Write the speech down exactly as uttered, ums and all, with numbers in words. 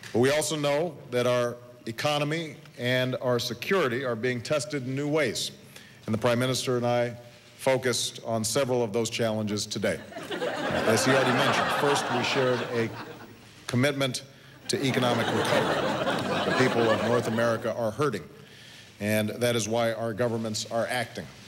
But we also know that our economy and our security are being tested in new ways. And the Prime Minister and I focused on several of those challenges today. As he already mentioned, first we shared a commitment to economic recovery. The people of North America are hurting, and that is why our governments are acting.